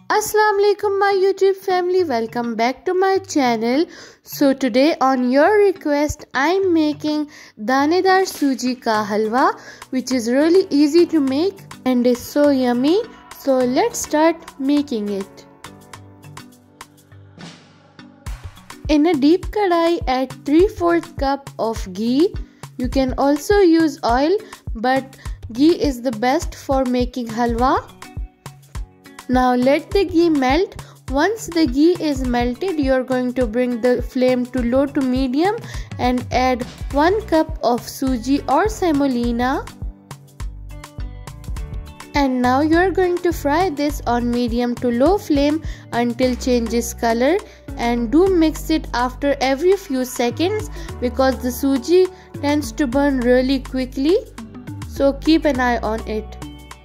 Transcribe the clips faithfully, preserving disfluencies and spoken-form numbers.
Assalamu alaikum my YouTube family, welcome back to my channel. So today on your request I am making danedar suji ka halwa, which is really easy to make and is so yummy. So let's start making it. In a deep kadai add three fourths cup of ghee. You can also use oil, but ghee is the best for making halwa. Now let the ghee melt. Once the ghee is melted, you are going to bring the flame to low to medium and add one cup of suji or semolina. And now you are going to fry this on medium to low flame until changes color, and do mix it after every few seconds because the suji tends to burn really quickly. So keep an eye on it.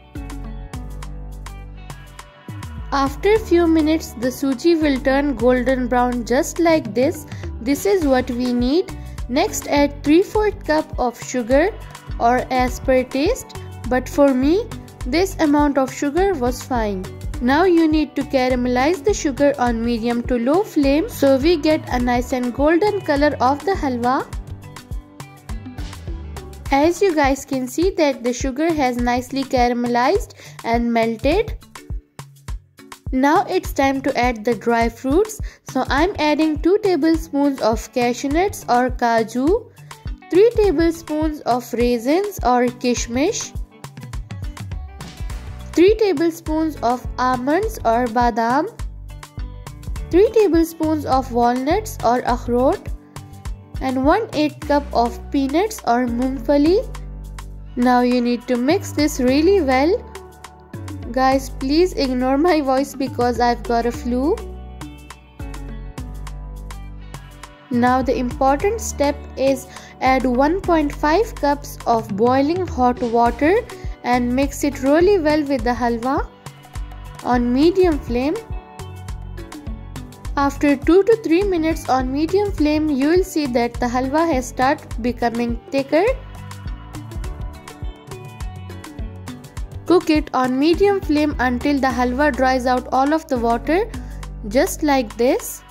After few minutes, the suji will turn golden brown just like this. This is what we need. Next add three fourths cup of sugar or as per taste, but for me this amount of sugar was fine. Now you need to caramelize the sugar on medium to low flame so we get a nice and golden color of the halwa. As you guys can see that the sugar has nicely caramelized and melted. Now it's time to add the dry fruits. So I'm adding two tablespoons of cashew nuts or kaju, three tablespoons of raisins or kishmish, three tablespoons of almonds or badam, three tablespoons of walnuts or akhrot, and one eighth cup of peanuts or mungfali. Now you need to mix this really well. Guys, please ignore my voice because I've got a flu. Now the important step is add one point five cups of boiling hot water and mix it really well with the halwa on medium flame. After two to three minutes on medium flame, you will see that the halwa has started becoming thicker. Cook it on medium flame until the halwa dries out all of the water, just like this.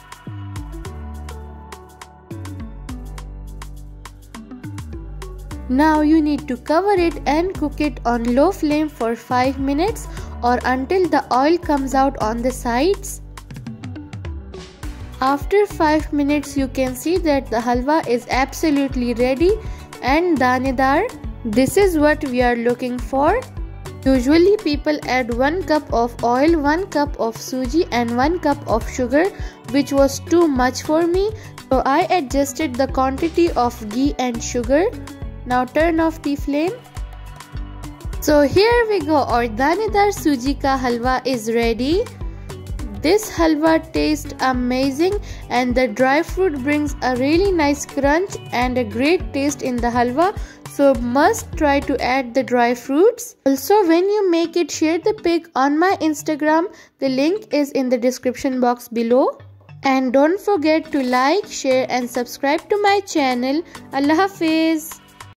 Now you need to cover it and cook it on low flame for five minutes or until the oil comes out on the sides. After five minutes you can see that the halwa is absolutely ready and danedar. This is what we are looking for. Usually people add one cup of oil, one cup of suji and one cup of sugar, which was too much for me. So I adjusted the quantity of ghee and sugar. Now turn off the flame. So here we go, our danedar suji ka halwa is ready. This halwa tastes amazing and the dry fruit brings a really nice crunch and a great taste in the halwa. So must try to add the dry fruits. Also when you make it, share the pic on my Instagram. The link is in the description box below. And don't forget to like, share and subscribe to my channel. Allah Hafiz.